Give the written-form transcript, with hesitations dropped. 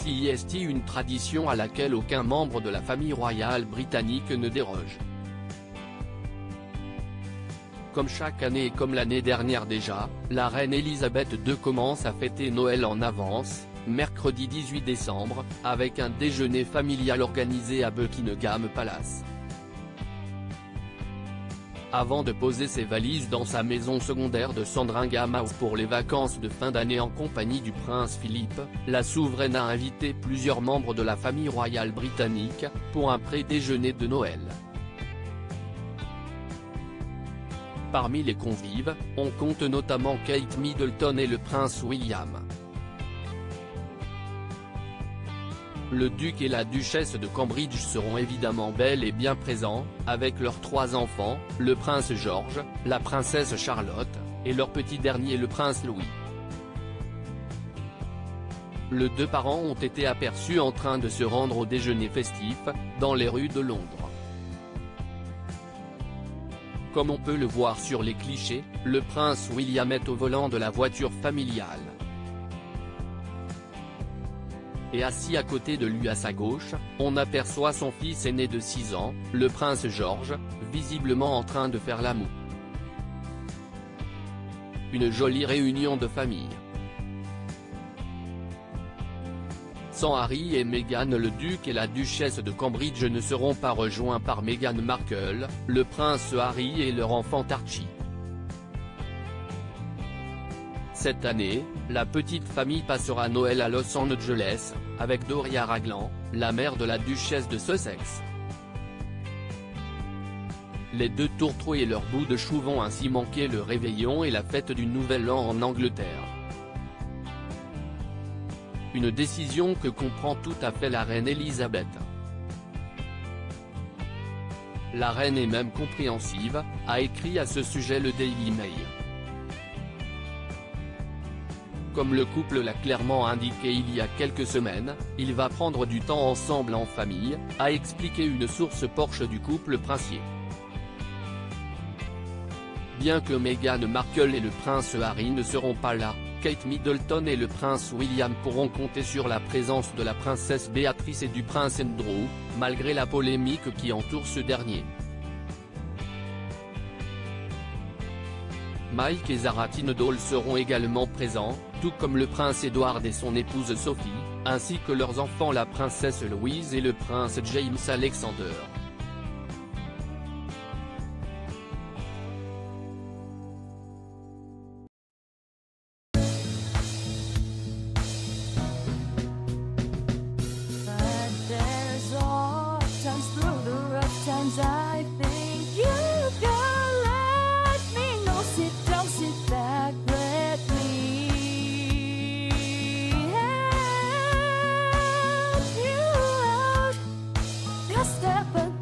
Ceci est une tradition à laquelle aucun membre de la famille royale britannique ne déroge. Comme chaque année et comme l'année dernière déjà, la reine Elisabeth II commence à fêter Noël en avance, mercredi 18 décembre, avec un déjeuner familial organisé à Buckingham Palace. Avant de poser ses valises dans sa maison secondaire de Sandringham House pour les vacances de fin d'année en compagnie du prince Philippe, la souveraine a invité plusieurs membres de la famille royale britannique, pour un pré-déjeuner de Noël. Parmi les convives, on compte notamment Kate Middleton et le prince William. Le duc et la duchesse de Cambridge seront évidemment bel et bien présents, avec leurs 3 enfants, le prince George, la princesse Charlotte, et leur petit dernier le prince Louis. Les 2 parents ont été aperçus en train de se rendre au déjeuner festif, dans les rues de Londres. Comme on peut le voir sur les clichés, le prince William est au volant de la voiture familiale. Et assis à côté de lui à sa gauche, on aperçoit son fils aîné de 6 ans, le prince George, visiblement en train de faire l'amour. Une jolie réunion de famille. Sans Harry et Meghan, le duc et la duchesse de Cambridge ne seront pas rejoints par Meghan Markle, le prince Harry et leur enfant Archie. Cette année, la petite famille passera Noël à Los Angeles, avec Doria Ragland, la mère de la duchesse de Sussex. Les 2 tourtereaux et leur bout de chou vont ainsi manquer le réveillon et la fête du Nouvel An en Angleterre. Une décision que comprend tout à fait la reine Elisabeth. La reine est même compréhensive, a écrit à ce sujet le Daily Mail. Comme le couple l'a clairement indiqué il y a quelques semaines, il va prendre du temps ensemble en famille, a expliqué une source proche du couple princier. Bien que Meghan Markle et le prince Harry ne seront pas là, Kate Middleton et le prince William pourront compter sur la présence de la princesse Béatrice et du prince Andrew, malgré la polémique qui entoure ce dernier. Mike et Zara Tindall seront également présents, tout comme le prince Edward et son épouse Sophie, ainsi que leurs enfants la princesse Louise et le prince James Alexander. I think you can let me know. Sit down, sit back, let me help you out. Just step